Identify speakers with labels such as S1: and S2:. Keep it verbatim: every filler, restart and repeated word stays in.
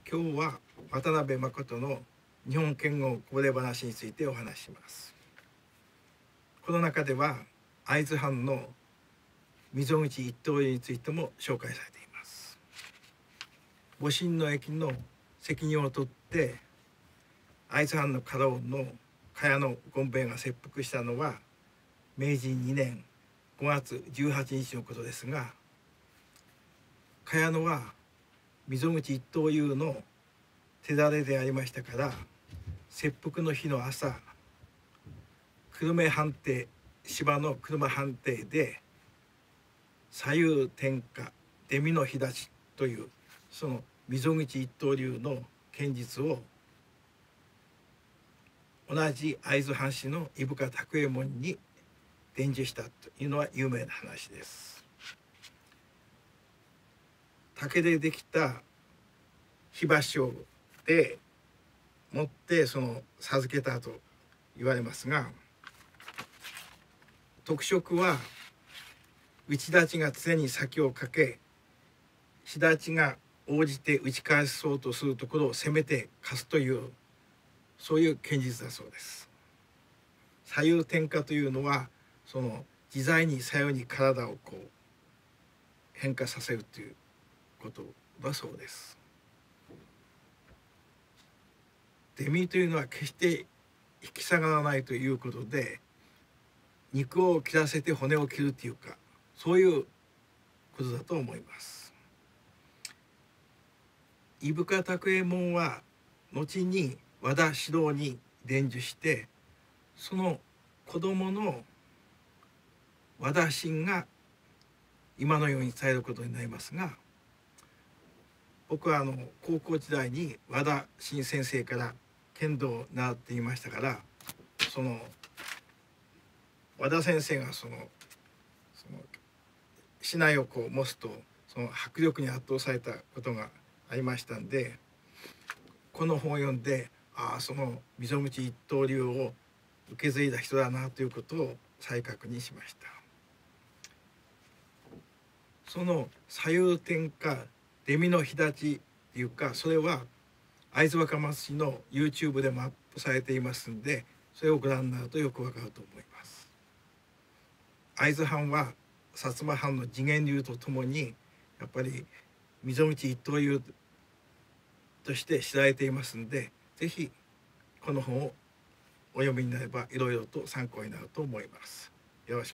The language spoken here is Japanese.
S1: 今日は渡辺誠の日本剣豪こぼれ話についてお話しします。この中では会津藩の溝口一刀流についても紹介されています。戊辰の役の責任を取って会津藩の家老の茅野権兵衛が切腹したのはめいじにねんごがつじゅうはちにちのことですが、茅野は溝口一刀流の手だれでありましたから、切腹の日の朝、久留米藩邸芝の久留米藩邸で左右天下出見の日立ちというその溝口一刀流の剣術を同じ会津藩士の伊深拓右衛門に伝授したというのは有名な話です。竹でできた火箸で持ってその授けたと言われますが、特色は打ち立ちが常に先をかけ、火立ちが応じて打ち返そうとするところを攻めて勝つという、そういう剣術だそうです。左右転化というのはその自在に左右に体をこう変化させるということだそうです。出身というのは決して引き下がらないということで、肉を切らせて骨を切るというか、そういうことだと思います。伊深拓右衛門は後に和田四郎に伝授して、その子供の和田真が今のように伝えることになりますが、僕はあの高校時代に和田真先生から剣道を習っていましたから、その和田先生がそのその竹刀をこう持つとその迫力に圧倒されたことがありましたんで、この本を読んで、ああその溝口一刀流を受け継いだ人だなということを再確認しました。その左右転化出身の日立ちっていうか、それは会津若松市の YouTube でもアップされていますんで、それをご覧になるとよくわかると思います。会津藩は薩摩藩の次元流とともにやっぱり溝口一刀流として知られていますんで、ぜひこの本をお読みになればいろいろと参考になると思います。よろしく。